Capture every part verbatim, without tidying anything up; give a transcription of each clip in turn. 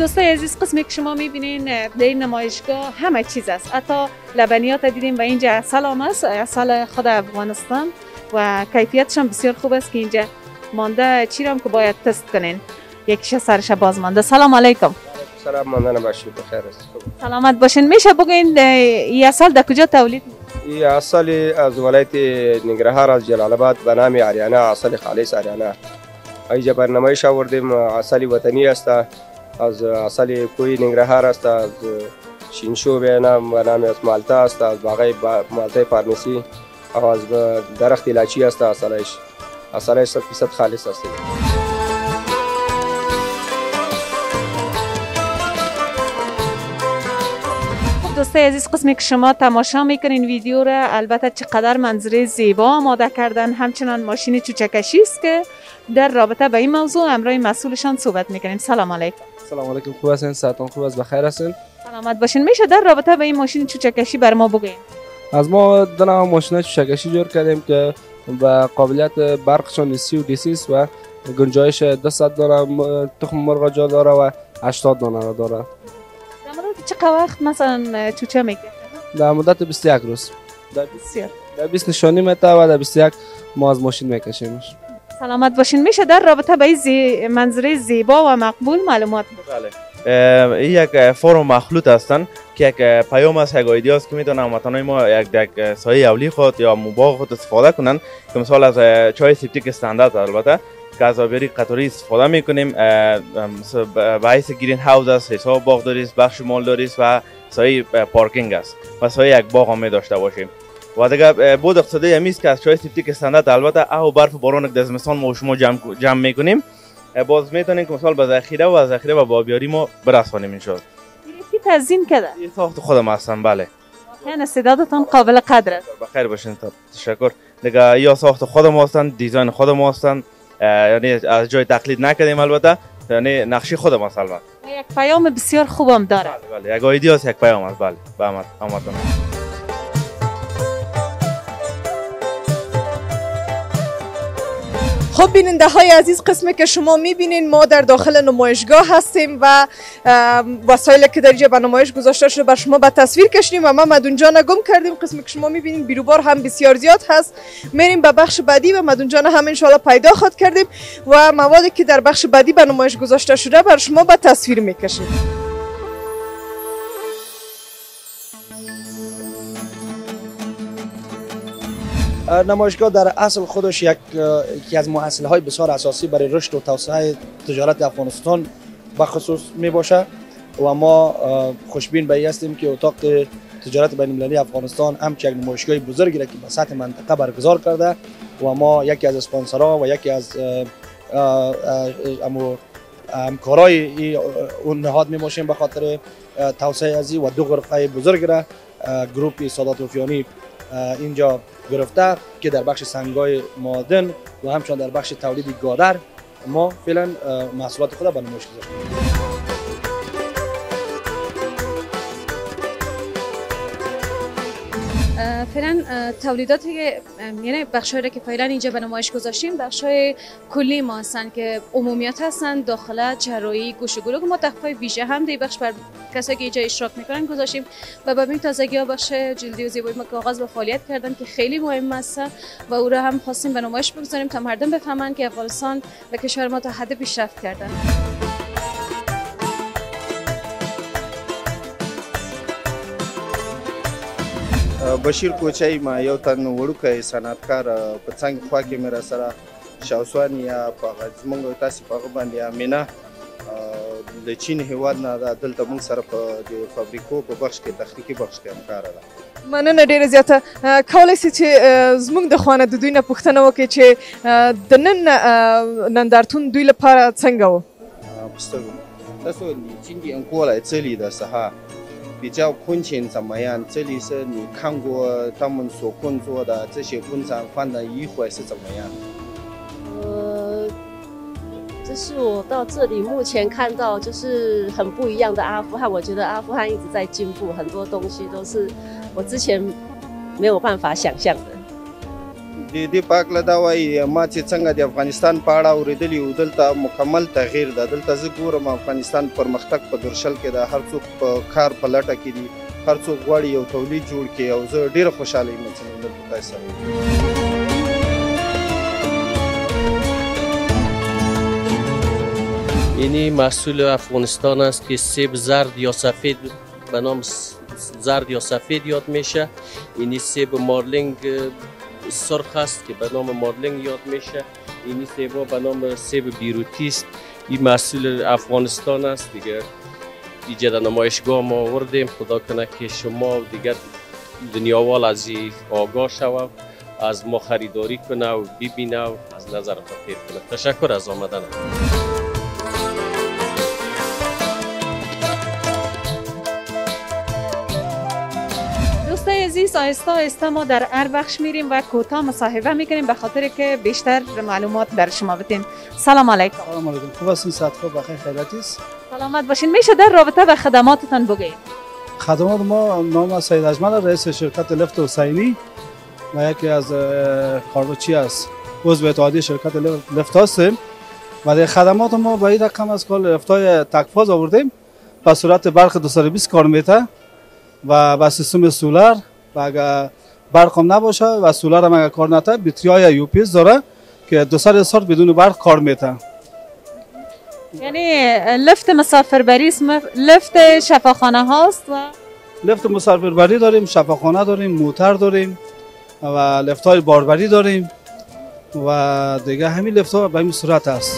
دوستای عزیز، قسمی که شما میبینین در این نمایشگاه همه چیز است. حتی لبنیات دیدیم و اینجا عسل هم است، عسل خود افغانستان و کیفیتش هم بسیار خوب است که اینجا مانده. چی هم که باید تست کنین، یکیش سرش باز مانده. سلام علیکم. سلام، ماندن باشید، بخیر است. سلامت باشین. میشه بگین این عسل در کجا تولید؟ این عسل از ولایت ننگرهار از جلال آباد به نام آریانا، عسل خالص آریانا. اینجا برنامه‌اش آوردیم. عسل وطنی است، از عسل کوی ننگرهار است، از شینشو به نام به نام از مالتا است، از باغ مالتا فارمیسی و از درخت الایچی است. عسلش عسلش صد درصد خالص است. دوستای عزیز، قسمی که شما تماشا میکنین ویدیو را، البته چقدر منظره زیبا آماده کردن، همچنان ماشین چوچکشی است که در رابطه با این موضوع امروز مسئولشان صحبت میکنیم. سلام علیکم. سلام علیکم. خوب هستین؟ ساعتون خوب است؟ بخیر هستین؟ سلامت باشین. میشه در رابطه با این ماشین چوچکشی بر ما بگین؟ از ما دو نوع ماشین چوچکشی جور کردیم که با قابلیت برقشان سی و دی سی است و گنجایش دویست دانه تخم مرغ جا داره و هشتاد دانه را داره. چقدر وقت مثلا چوچه میکنه؟ در مدت بیست و یک روز. بسیار. در بیست نشانی میته و در بیست و یک ما از ماشین میکشیمش. سلامت باشین. میشه در رابطه با این زی... منظره زیبا و مقبول معلومات بله. این یک فرم مخلوط هستند که یک پیام است، یک ایده است که میتونن هموطنان ما یک یک سایه اولی خود یا مباغ خود استفاده کنن، که مثال از چای سیپتیک استاندارد البته که از آبیاری قطاری استفاده میکنیم. باعث گرین هاوس است، حساب باغداری است، بخش مالداری است و سایه پارکینگ است و سایه یک باغ هم می داشته باشیم. و دیگه بود اقتصادی همیست که از چای سیپتیک استاندارد البته او برف باران که در زمستان ما و شما جمع جمع میکنیم، باز میتونیم که مثال به ذخیره و ذخیره و بابیاری ما برسانیم. ان شاء الله کی تزیین کرده؟ این ساخت خودم هستم. بله. واقعا استعدادتان قابل قدر است. بخیر باشین. تشکر. دیگه یا ساخت خودم هستن، دیزاین خودم هستن، یعنی از جای تقلید نکردیم، البته یعنی نقشی خودم است. البته یک پیام بسیار خوبم داره. بله بله، یک ایده است، یک پیام است. بله به همتون. خب بیننده های عزیز، قسمی که شما میبینین ما در داخل نمایشگاه هستیم و وسایلی که در اینجا به نمایش گذاشته شده بر شما به تصویر کشیدیم و ما مدون جان گم کردیم. قسمی که شما میبینین بیروبار هم بسیار زیاد هست. میریم به بخش بعدی و مدون جان هم انشالله پیدا خواهد کردیم و موادی که در بخش بعدی به نمایش گذاشته شده بر شما به تصویر میکشیم. نمایشگاه در اصل خودش یک یکی از محصولهای بسیار اساسی برای رشد و توسعه تجارت افغانستان به خصوص می باشه و ما خوشبین به این هستیم که اتاق تجارت بین المللی افغانستان همچنین یک نمایشگاه بزرگی را که به سطح منطقه برگزار کرده و ما یکی از اسپانسرها و یکی از همکارای اون نهاد می باشیم به خاطر توسعه ازی و دو غرفه بزرگ را گروپ سادات رفیانی اینجا گرفته که در بخش سنگای معدن و همچنین در بخش تولید گادر ما فعلا محصولات خود را به نمایش گذاشتیم. فعلا تولیداتی که یعنی بخش‌هایی که فعلا اینجا به نمایش گذاشتیم بخش‌های کلی ما هستند که عمومیت هستند، داخله جراحی گوش و گلو که ما تخفیف ویژه هم در بخش بر کسایی که اینجا اشتراک میکنن گذاشتیم و به این تازگی‌ها بخش جلدی و زیبایی ما کاغذ و فعالیت کردن که خیلی مهم است و او را هم خواستیم به نمایش بگذاریم تا مردم بفهمند که افغانستان و کشور ما تا حد پیشرفت کردن. بشیر کوچی ما یو تن وړوکی صنعتکار په څنګ خوا کې مې را سره شاوسوان یا په زموږ تاسې په هغه باندې امینه د چین هیواد نه ده دلته موږ سره په د فابریکو په بخش کې تخنیکي بخش کې همکاره ده. مننه ډیره زیاته. کولی شئ چې زموږ د خوانه د دوی نه پوښتنه وکړئ چې د نن نندارتون دوی لپاره څنګه و؟ تاسو今天过来这里的时候比较婚前怎么样？这里是你看过他们所工作的这些工厂放的一会是怎么样？ 呃，这是我到这里目前看到就是很不一样的阿富汗。我觉得阿富汗一直在进步，很多东西都是我之前没有办法想象的。 د دې په هکله دا وایي ما چې څنګه د افغانستان په اړه اورېدلي وو دلته مکمل تغییر ده. دلته زه ګورم افغانستان پرمختګ په درشل کې ده، هر څوک په کار په لټه کې دي، هر څوک غواړي یو تولید جوړ کړي او زه ډېره خوشحاله یم چې نن دلته تاسو سره اینی محصول افغانستان است که سیب زرد یا سفید به نام زرد یا سفید یاد میشه. اینی سیب مارلینگ سرخ است که به نام مارلینگ یاد میشه. اینی سیبا به نام سیب بیروتی است. این محصول افغانستان است دیگه. دیگه در نمایشگاه ما آوردیم. خدا کنه که شما دیگه دنیاوال از این آگاه شود، از ما خریداری کنه و ببینه و از نظر خطیر کنه. تشکر از آمدن. دوستای عزیز، آهسته آهسته ما در هر بخش میریم و کوتاه مصاحبه میکنیم به خاطر که بیشتر معلومات در شما بدیم. سلام علیکم. سلام علیکم. خوب هستین؟ صحت خوب، بخیر، خیریت است؟ سلامت باشین. میشه در رابطه به خدماتتان بگید؟ خدمات ما، نام سید اجمل، رئیس شرکت لفت حسینی و یکی از کاربرچی است، عضو اتحادیه شرکت لفت هستیم و در خدمات ما به این رقم از کال لفتای تکفاز آوردیم به صورت برق دویست و بیست کارمتر و با سیستم سولار و اگر برق هم نباشه و سولار هم اگر کار نکنه بطری های یو پی اس داره که دو سال سال بدون برق کار میته. یعنی لفت مسافربری اسم لفت شفاخانه هاست و لفت مسافربری داریم، شفاخانه داریم، موتر داریم و لفت های باربری داریم و دیگه همین لفت ها به این صورت است.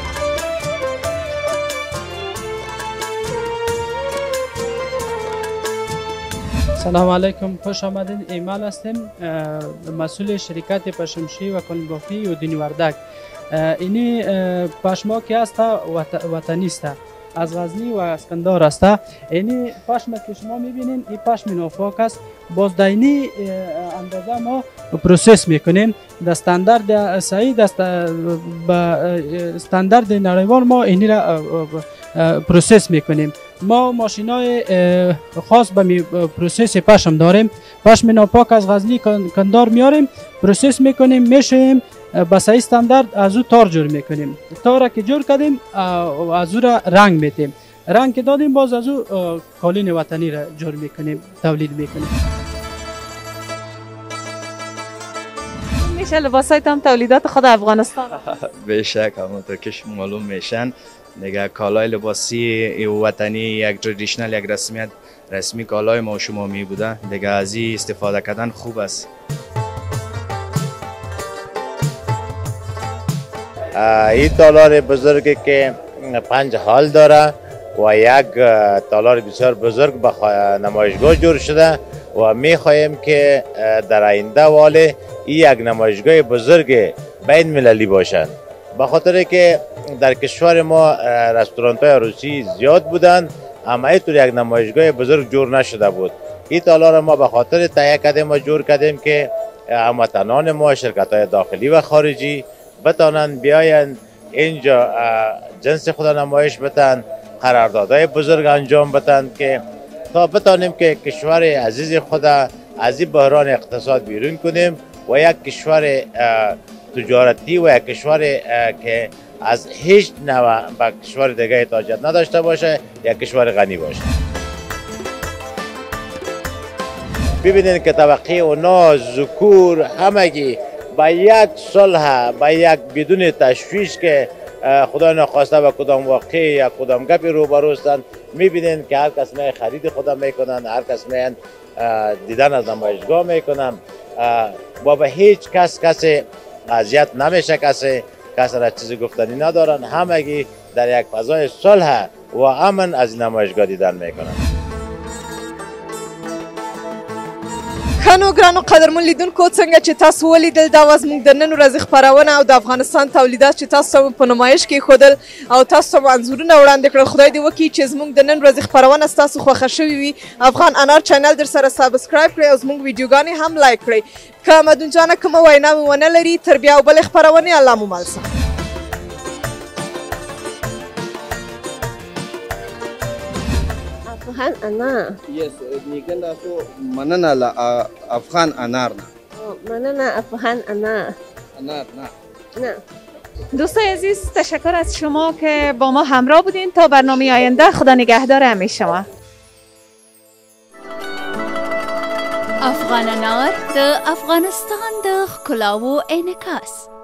سلام علیکم، خوش آمدین. ایمال هستیم، مسئول شرکت پشمشی و کلنبافی و دینی وردک. اینی پشما که است وطنی است، از غزنی و اسکندار است. اینی پشما که شما میبینین این پشم نافاک است. باز دینی اندازه ما پروسس میکنیم در استاندارد صحیح دست با استاندارد نړیوال ما اینی را پروسس میکنیم. ما ماشینای خاص به پروسس پشم داریم. پشم ناپاک از غزنی کندار میاریم، پروسس میکنیم، میشیم با صحیح استاندارد از او تار جور میکنیم. تار که جور کردیم از او را رنگ میتیم، رنگ که دادیم باز از او قالین وطنی را جور میکنیم، تولید میکنیم. میشه لباسایت هم تولیدات خود افغانستان؟ بیشک همونطور که شما معلوم میشن دیگه کالای لباسی وطنی یک تردیشنال، یک رسمیت رسمی کالای ما شما می بوده دیگه. از این استفاده کردن خوب است. این تالار بزرگی که پنج هال داره و یک تالار بسیار بزرگ به نمایشگاه جور شده و می خواهیم که در آینده واله این یک نمایشگاه بزرگ بین مللی باشد، به خاطر که در کشور ما رستورانت های روسی زیاد بودند اما اینطور یک نمایشگاه بزرگ جور نشده بود. این تالار ما به خاطر تهیه کردیم و جور کردیم که هموطنان ما، شرکت های داخلی و خارجی بتانند بیاین اینجا جنس خود نمایش بتن، قراردادهای بزرگ انجام بتن که تا بتانیم که کشور عزیز خود از این بحران اقتصاد بیرون کنیم و یک کشور تجارتی و یک کشور که از هیچ نوع به کشور دیگه احتیاجات نداشته باشه، یک کشور غنی باشه. ببینید که طبقه اونا ذکور همگی با یک صلح، با یک بدون تشویش که خدا نخواسته و کدام واقعی یا کدام گپی روبرو هستند، میبینید که هر کس می خرید خدا میکنن، هر کس می دیدن از نمایشگاه میکنن و به هیچ کس کسی اذیت نمیشه، کسی کسی را چیزی گفتنی ندارن، همگی در یک فضای صلح و امن از نمایشگاه دیدن میکنن. خانو ګرانو قدرمن لیدونکو، څنګه چې تاسو ولیدل دا وه زموږ د نن ورځې خپرونه او د افغانستان تولیدات چې تاسو ته په نمایش کې ښودل او تاسو ته مو انځورونه وړاندې کړل. خدای دې وکړي چې زموږ د نن ورځې خپرونه ستاسو خوښه شوې وي. افغان انار چینل در سره سابسکرایب کړئ او زموږ ویډیوګانې هم لایک کړئ. که مدون جانه کومه ویناوې ونه لري، تر بیا او بلې خپرونې الله مو مل شه. Afghan Anar. Yes, ni kan da so manana la Afghan Anar na. من نه افغان نه نه نه نه. دوستای عزیز تشکر از شما که با ما همراه بودین. تا برنامه آینده خدا نگهدار همه شما. افغانانار د افغانستان د ښکلاو انعکاس.